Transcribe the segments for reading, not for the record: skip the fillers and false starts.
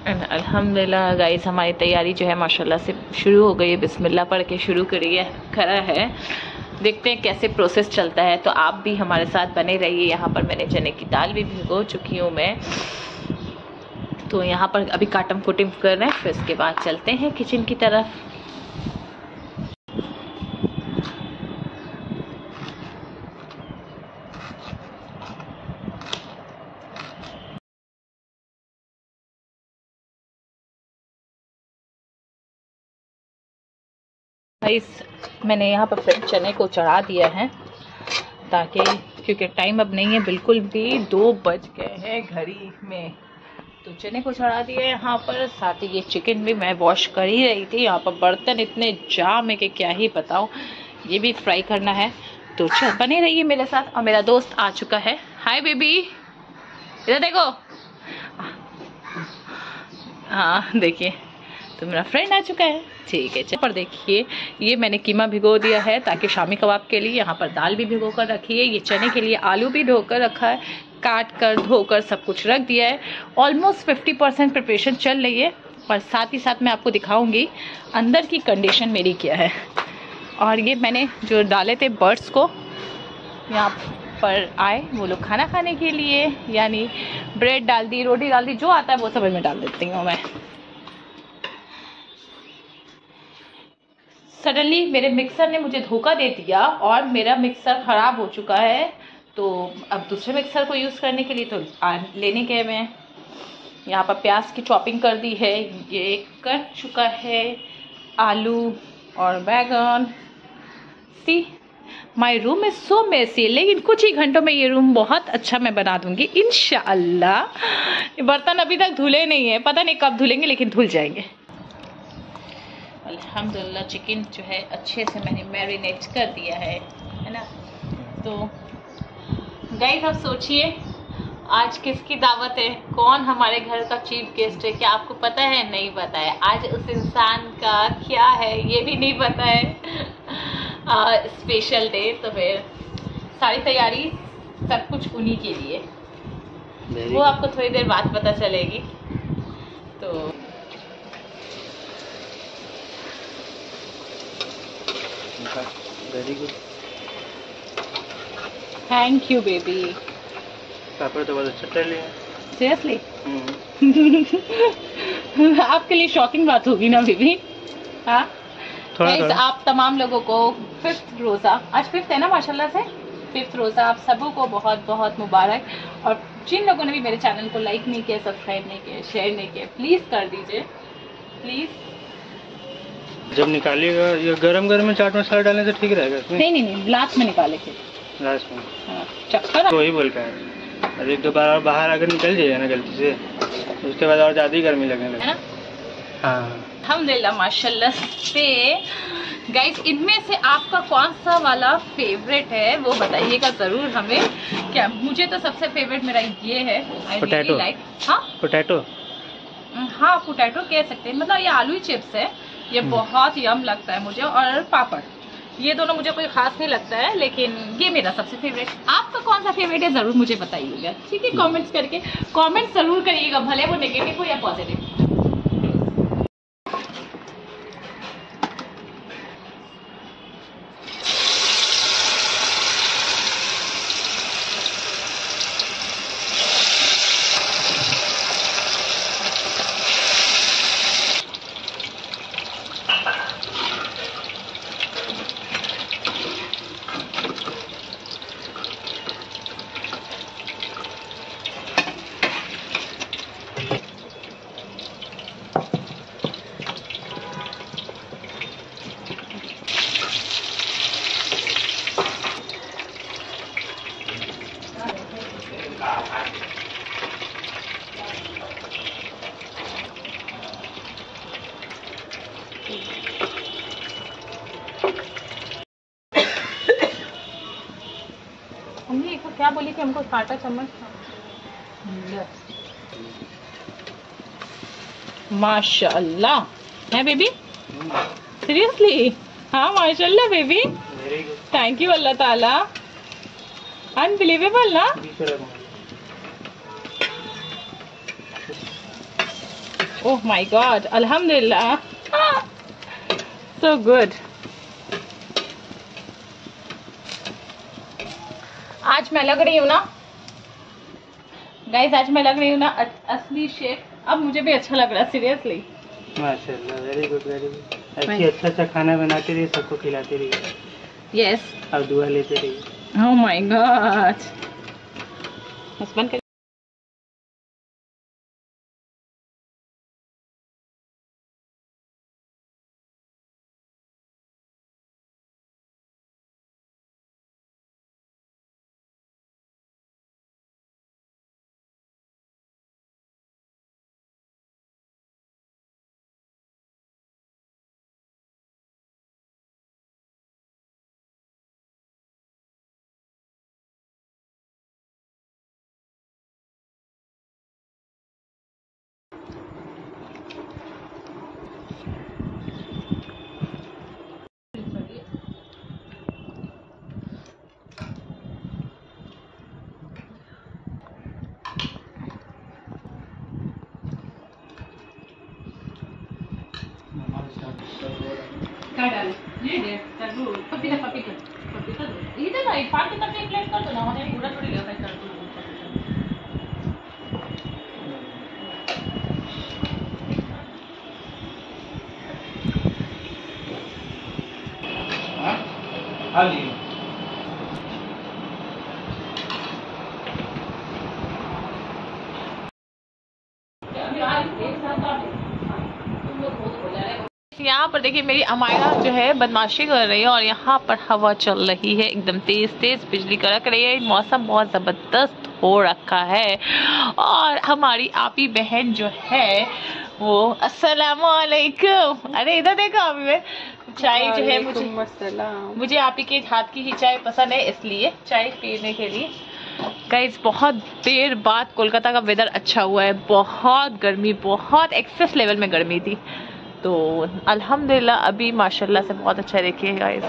अल्हम्दुलिल्लाह गाइस, हमारी तैयारी जो है माशाल्लाह से शुरू हो गई है। बिस्मिल्लाह पढ़ के शुरू करा है। देखते हैं कैसे प्रोसेस चलता है, तो आप भी हमारे साथ बने रहिए। यहाँ पर मैंने चने की दाल भी भिगो चुकी हूँ मैं, तो यहाँ पर अभी काटम कुटम कर रहे हैं, फिर इसके बाद चलते हैं किचन की तरफ। मैंने यहाँ पर फिर चने को चढ़ा दिया है, ताकि क्योंकि टाइम अब नहीं है बिल्कुल भी, 2 बज गए हैं घड़ी में, तो चने को चढ़ा दिया है यहाँ पर। साथ ही ये चिकन भी मैं वॉश कर ही रही थी। यहाँ पर बर्तन इतने जाम है कि क्या ही बताऊँ, ये भी फ्राई करना है। तो चल बने रहिए मेरे साथ। और मेरा दोस्त आ चुका है। हाय बेबी, इधर देखो। हाँ देखिए, तो मेरा फ्रेंड आ चुका है। ठीक है, पर देखिए ये मैंने कीमा भिगो दिया है ताकि शामी कबाब के लिए। यहाँ पर दाल भी भिगो कर रखी है। ये चने के लिए आलू भी धोकर रखा है, काट कर धोकर सब कुछ रख दिया है। ऑलमोस्ट 50% प्रिपरेशन चल रही है, और साथ ही साथ मैं आपको दिखाऊंगी अंदर की कंडीशन मेरी क्या है। और ये मैंने जो डाले थे बर्ड्स को, यहाँ पर आए वो लोग खाना खाने के लिए, यानी ब्रेड डाल दी, रोटी डाल दी, जो आता है वो सब में डाल देती हूँ मैं। सडनली मेरे मिक्सर ने मुझे धोखा दे दिया और मेरा मिक्सर ख़राब हो चुका है, तो अब दूसरे मिक्सर को यूज़ करने के लिए तो लेने गए मैं। यहाँ पर प्याज की चॉपिंग कर दी है, ये कट चुका है आलू और बैगन। See my room is so messy, लेकिन कुछ ही घंटों में ये रूम बहुत अच्छा मैं बना दूंगी इंशाअल्लाह। बर्तन अभी तक धुले नहीं है, पता नहीं कब धुलेंगे, लेकिन धुल जाएंगे। अल्हम्दुलिल्लाह चिकन जो है अच्छे से मैंने मैरिनेट कर दिया है ना। तो गाइस आप सोचिए आज किसकी दावत है, कौन हमारे घर का चीफ गेस्ट है? क्या आपको पता है? नहीं पता है। आज उस इंसान का क्या है ये भी नहीं पता है। स्पेशल डे, तो फिर सारी तैयारी सब कुछ उन्हीं के लिए, वो आपको थोड़ी देर बाद पता चलेगी। तो very good, thank you baby. पापड़ तो बहुत अच्छा कर लिया। सीरियसली आपके लिए शॉकिंग बात होगी ना बेबी? हाँ थोड़ा। आप तमाम लोगों को 5th रोज़ा, आज 5th है ना माशाल्लाह से, 5th रोज़ा आप सबों को बहुत बहुत मुबारक। और जिन लोगों ने भी मेरे चैनल को लाइक नहीं किया, सब्सक्राइब नहीं किया, शेयर नहीं किया, प्लीज़ कर दीजिए प्लीज़। जब निकालिएगा ये गरम गरम में चाट मसाला डालने से ठीक रहेगा इसमें? नहीं, लास्ट में निकाले थे, लास्ट में। हाँ, चक्कर तो वही बोल रहा है, अरे 1-2 बार और बाहर अगर निकल जाएगा ना गलती से, तो उसके बाद और ज़्यादा ही गर्मी लगने लगेगी, है ना? हाँ अल्हम्दुलिल्लाह माशाल्लाह से। गाइस इनमें से आपका कौन सा वाला फेवरेट है वो बताइएगा ज़रूर हमें। क्या मुझे तो सबसे फेवरेट मेरा ये है, पोटैटो। हाँ पोटैटो, हाँ पोटैटो कह सकते हैं, मतलब ये आलू चिप्स है, ये बहुत यम लगता है मुझे। और पापड़, ये दोनों मुझे कोई खास नहीं लगता है, लेकिन ये मेरा सबसे फेवरेट। आपका कौन सा फेवरेट है ज़रूर मुझे बताइएगा, ठीक है? कमेंट्स करके कमेंट ज़रूर करिएगा, भले वो नेगेटिव हो या पॉजिटिव। मम्मी एक क्या बोली कि हमको कांटा चम्मच। माशाल्लाह है बेबी, सीरियसली? हाँ माशाल्लाह बेबी, थैंक यू अल्लाह ताला, अनबिलीवेबल ना। ओह माय गॉड, अल्हम्दुलिल्लाह, सो गुड। आज मैं लग रही हूँ ना गाइस, आज मैं लग रही हूँ ना असली शेफ। अब मुझे भी अच्छा लग रहा है सीरियसली। माशाल्लाह, वेरी गुड वेरी गुड। ऐसी अच्छा खाना बनाते रहिए, सबको खिलाते रहिए। यस, और दुआ लेते रहिए। ओह माय गॉड। हस्बैंड का क्या डाल? ये दे तरबूज, पपीता पपीता पपीता दो। इधर ना, पान के तक एक प्लेट कर दो ना, हमारे पूरा थोड़ी लेता है तरबूज। हाँ जी। यहाँ पर देखिए मेरी अमायरा जो है बदमाशी कर रही है और यहाँ पर हवा चल रही है एकदम तेज तेज, बिजली कड़क रही है, मौसम बहुत ज़बरदस्त हो रखा है। और हमारी आपी बहन जो है वो, अस्सलाम वालेकुम, अरे इधर देखो अभी मैं चाय जो है, मुझे आपी के हाथ की ही चाय पसंद है, इसलिए चाय पीने के लिए। गाइस बहुत देर बाद कोलकाता का वेदर अच्छा हुआ है, बहुत गर्मी, बहुत एक्सेस लेवल में गर्मी थी, तो अल्हम्दुलिल्लाह अभी माशाल्लाह से बहुत अच्छा। देखिए गाइस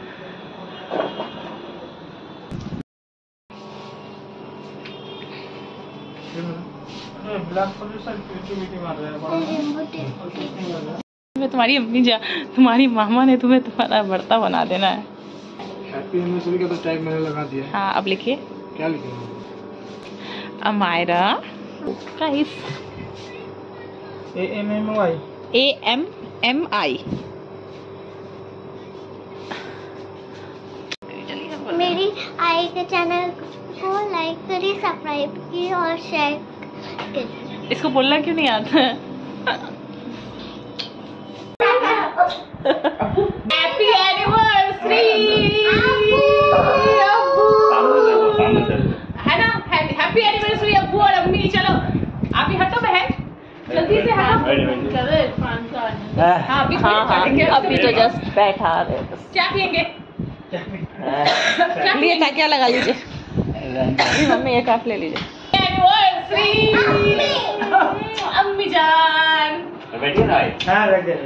तुम्हारी अम्मी जा, तुम्हारी मामा ने तुम्हें तुम्हारा भरता बना देना है। हैप्पी एनिवर्सरी का तो टैग मैंने लगा दिया। हाँ, अब लिखिए। क्या लिखेंगे? Amayra guys, AMMI। मेरी आई के चैनल को लाइक करिए, सब्सक्राइब कीजिए और शेयर कीजिए। इसको बोलना क्यों नहीं आता है? हैप्पी एनिवर्सरी है ना, हैप्पी एनिवर्सरी अब्बू और अम्मी। चलो आप ही हटो बहन, जल्दी से हटो। हाँ अभी तो जस्ट बैठा रहे। क्या पियेंगे? लिए क्या लगा लीजिए मम्मी, ये काफ ले लीजिए। एनिवर्सरी अम्मी जान, बैठिए ना। हाँ रख दे।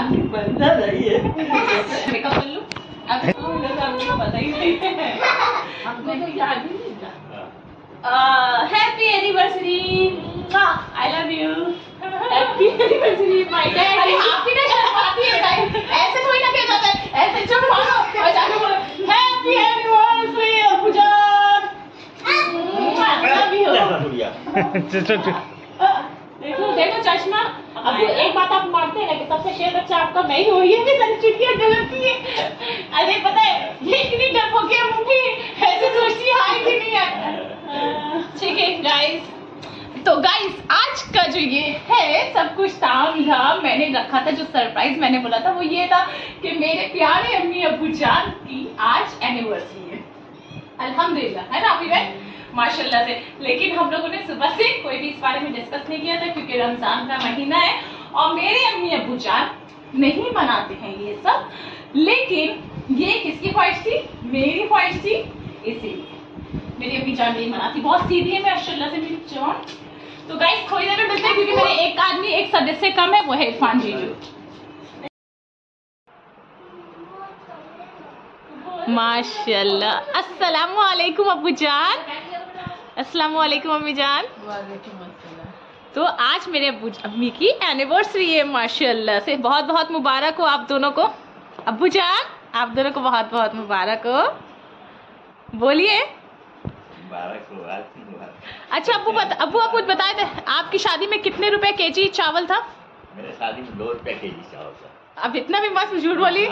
मेकअप कर लूं? आपको पता ही नहीं है, हमको तो याद ही नहीं था। Happy anniversary, I love you. Happy anniversary my dad. अरे आपकी ना शर्म आती है गाइस, ऐसे थोड़ी ना किया जाता है, ऐसे चुप मारो और जाके बोलो हैप्पी एनिवर्सरी अब्बू जान, लव यू। देखो देखो चश्मा। अब एक बात आप मानते हैं कि सबसे शेर बच्चा आपका मैं ही हूँ, ये भी सारी चुटकियां गलती है। अरे पता है ये इतनी डरपोक है मम्मी, ऐसे सोचती है कि नहीं है। ठीक है गाइस, तो गाइस आज का जो ये है सब कुछ ताम झाम मैंने रखा था, जो सरप्राइज मैंने बोला था वो ये था कि मेरे प्यारे अम्मी अब्बू जान की आज एनिवर्सरी है, अल्हम्दुलिल्लाह, है ना अभी भाई माशाल्लाह से। लेकिन हम लोगों ने सुबह से कोई भी इस बारे में डिस्कस नहीं किया था, क्योंकि रमजान का महीना है और मेरे अम्मी अब्बू जान नहीं मनाते हैं ये सब। लेकिन ये किसकी ख्वाहिश थी? मेरी ख्वाहिश थी, इसीलिए मेरी अम्मी जान नहीं मनाती, बहुत सीधी है माशाल्लाह से मेरी जान। तो गाइस थोड़ी देर में मिलते हैं, क्योंकि मेरे एक आदमी एक सदस्य कम है, वो है इरफान जीजू। माशाल्लाह। अस्सलामु अलैकुम अब्बू जान। अस्सलामु अलैकुम अम्मी जान। तो आज मेरे अम्मी की एनिवर्सरी है, माशाल्लाह से। बहुत बहुत मुबारक हो आप दोनों को। अब्बू जान, आप दोनों को बहुत बहुत मुबारक हो। बोलिए। अच्छा अब्बू आप कुछ बताए थे, आपकी शादी में कितने रुपए केजी चावल था? मेरे शादी में 2 रुपया केजी चावल था। अब इतना भी मस्त झूठ बोली।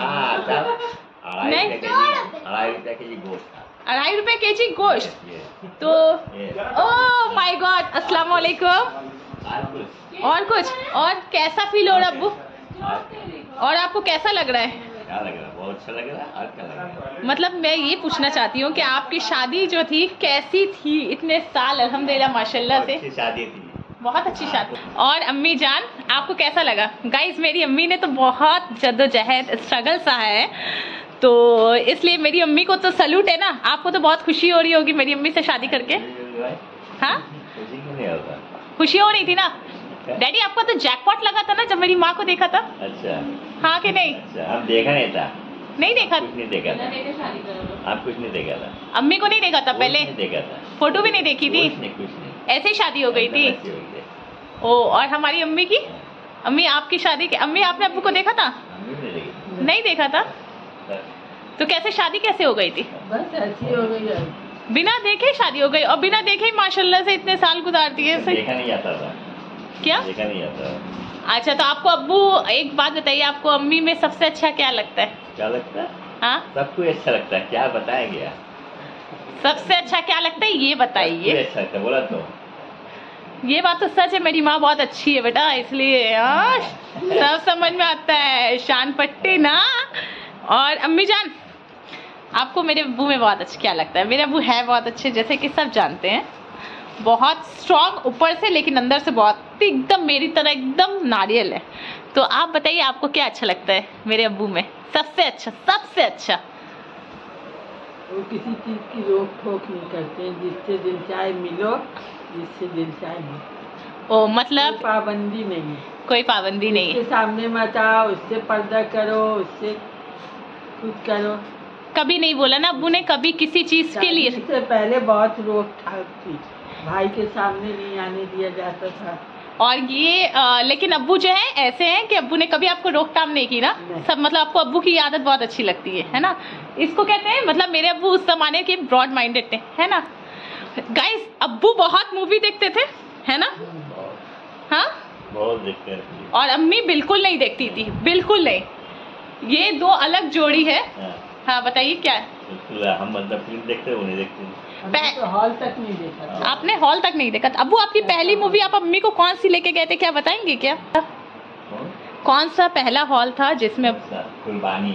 नहीं, 2.5 रुपया केजी गोश्त था। 2.5 रुपए केजी गोश्त। तो ओह माय गॉड, अस्सलाम वालेकुम। और कुछ और कैसा फील हो रहा है अब्बू? और आपको कैसा लग रहा है? क्या लग रहा है? बहुत अच्छा लग रहा है। और क्या लग रहा है? मतलब मैं ये पूछना चाहती हूँ कि आपकी शादी जो थी कैसी थी? इतने साल अल्हम्दुलिल्लाह माशाल्लाह से अच्छी शादी थी, बहुत अच्छी शादी। और अम्मी जान आपको कैसा लगा? गाइस मेरी अम्मी ने तो बहुत जद्दोजहद स्ट्रगल सा है, तो इसलिए मेरी अम्मी को तो सैल्यूट है ना। आपको तो बहुत खुशी हो रही होगी मेरी अम्मी से शादी करके। हाँ खुशी हो रही थी ना। डैडी आपका तो जैकपॉट लगा था ना जब मेरी माँ को देखा था। अच्छा हाँ कि नहीं? अच्छा, हम देखा नहीं था। नहीं देखा? कुछ नहीं देखा था। आप कुछ नहीं देखा था? अम्मी को नहीं देखा था पहले? नहीं देखा था। फोटो भी नहीं देखी थी? कुछ नहीं। ऐसे ही शादी हो गई थी। ओ और हमारी अम्मी की? अम्मी आपकी शादी के अम्मी आपने अब्बू को देखा था? नहीं देखा था। तो कैसे शादी कैसे हो गई थी? बस ऐसी हो गई है। बिना देखे शादी हो गई, और बिना देखे ही माशाल्लाह से इतने साल गुजारती है। देखा नहीं आता था। क्या देखा नहीं आता। अच्छा तो आपको अब्बू एक बात बताइए, आपको अम्मी में सबसे अच्छा क्या लगता है? क्या लगता है? हाँ सब कुछ अच्छा लगता है। क्या बताया गया? सबसे अच्छा क्या लगता है ये बताइए। अच्छा लगता है बोला तो। ये बात तो सच है, मेरी माँ बहुत अच्छी है बेटा, इसलिए हाँ सब समझ में आता है। शान पट्टी ना। और अम्मी जान आपको मेरे अब्बू में बहुत अच्छा क्या लगता है? मेरे अब्बू है बहुत अच्छे, जैसे कि सब जानते हैं, बहुत स्ट्रॉन्ग ऊपर से, लेकिन अंदर से बहुत एकदम मेरी तरह एकदम नारियल है। तो आप बताइए आपको क्या अच्छा लगता है मेरे अब्बू में? सबसे अच्छा सबसे अच्छा। वो किसी चीज की रोक टोक नहीं करते, जिससे दिल चाहे मिलो, जिससे दिल चाहे मिलो। ओ मतलब कोई पाबंदी नहीं है। कोई पाबंदी नहीं है। उसके सामने मत आओ, उससे पर्दा करो, उससे कुछ करो। कभी नहीं बोला ना अब्बू ने कभी किसी चीज के लिए? इससे पहले बहुत रोक ठाक थी, भाई के सामने नहीं आने दिया जाता था। और ये लेकिन अब्बू जो है ऐसे हैं कि अब्बू ने कभी आपको रोकथाम नहीं की ना। सब मतलब आपको अब्बू की आदत बहुत अच्छी लगती है ना। इसको कहते हैं मतलब मेरे अब्बू उस जमाने के ब्रॉड माइंडेड थे, है ना। गाइस अब्बू बहुत मूवी देखते थे, है ना। हाँ बहुत देखते हैं। और अम्मी बिल्कुल नहीं देखती थी, बिल्कुल नहीं। ये दो अलग जोड़ी है। हाँ बताइए क्या है? हम मतलब फिल्म देखते हैं, वो नहीं देखते। तो हॉल तक नहीं देखा था। आपने हॉल तक नहीं देखा? अब्बू आपकी पहली मूवी आप अम्मी को कौन सी लेके गए थे, क्या बताएंगे क्या? कौन सा पहला हॉल था जिसमें? कुर्बानी।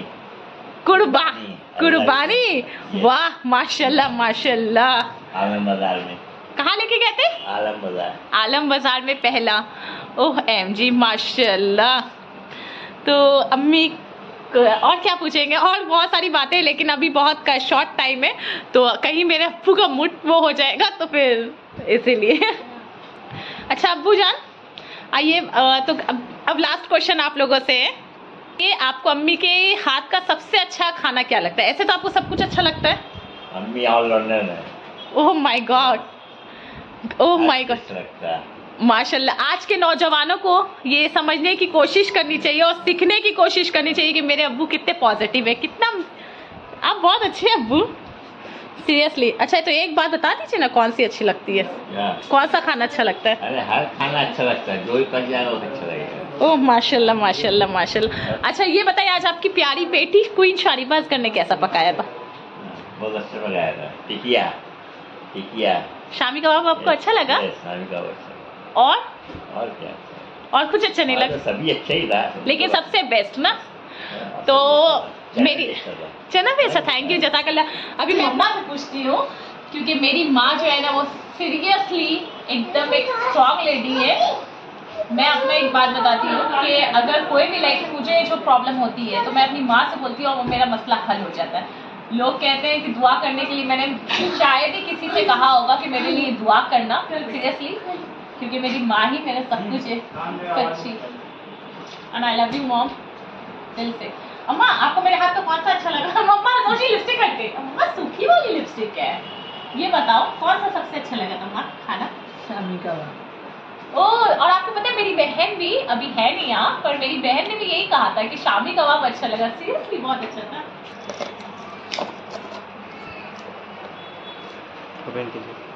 कुर्बानी। वाह माशाल्लाह माशाल्लाह। आलम बाजार में। कहाँ लेके गए थे? आलम बाजार। आलम बाजार में पहला। ओह MG माशाल्लाह। तो अम्मी और क्या पूछेंगे, और बहुत सारी बातें, लेकिन अभी बहुत शॉर्ट टाइम है, तो कहीं मेरे अब्बू का मूड वो हो जाएगा, तो फिर इसीलिए। अच्छा अब्बू जान आइए, तो अब लास्ट क्वेश्चन आप लोगों से है कि आपको अम्मी के हाथ का सबसे अच्छा खाना क्या लगता है? ऐसे तो आपको सब कुछ अच्छा लगता है। अम्मी ऑलराउंडर है। Oh my god, oh my god लगता है। माशाल्लाह। आज के नौजवानों को ये समझने की कोशिश करनी चाहिए और सीखने की कोशिश करनी चाहिए कि मेरे अब्बू कितने पॉजिटिव है, कितना आप बहुत अच्छे हैं अब्बू, सीरियसली। अच्छा तो एक बात बता दीजिए ना, कौन सी अच्छी लगती है? कौन सा खाना अच्छा लगता है? अरे हर खाना अच्छा लगता है, जो भी पक जाएगा वो अच्छा लगेगा। ओह माशाल्लाह माशाल्लाह माशाल्लाह। अच्छा ये बताइए आज आपकी प्यारी बेटी क्वीन शारीबाज ने कैसा पकाया था? बहुत अच्छा पकाया था। टिकिया शामी कबाब आपको अच्छा लगा? शामी कबाब अच्छा। और क्या? और कुछ अच्छा नहीं लगा? सभी अच्छा ही था, लेकिन सबसे बेस्ट ना तो मेरी चना भी अच्छा। थैंक यू जज़ाकल्लाह। अभी मैं अम्मा से पूछती हूँ, क्योंकि मेरी माँ जो है ना वो सीरियसली एकदम एक स्ट्रॉन्ग लेडी है। मैं अपना एक बात बताती हूँ कि अगर कोई भी लाइक मुझे जो प्रॉब्लम होती है तो मैं अपनी माँ से बोलती हूँ और वो मेरा मसला हल हो जाता है। लोग कहते हैं कि दुआ करने के लिए, मैंने शायद ही किसी से कहा होगा कि मेरे लिए दुआ करना, सीरियसली, क्योंकि मेरी माँ ही मेरा सब कुछ है, सच्ची। And I love you mom, दिल से। अम्मा आपको मेरे हाथ का कौन सा अच्छा लगा? मम्मा सोची लिपस्टिक हटके, अम्मा सूखी वाली लिपस्टिक है, ये बताओ कौन सा सबसे अच्छा लगा तुम्हारा खाना? शामी कबाब। ओ, और आपको पता है मेरी बहन भी अभी है नहीं यहाँ, पर मेरी बहन ने भी यही कहा था कि शामी कबाब अच्छा लगा। सीरियसली बहुत अच्छा था। ओपन कीजिए।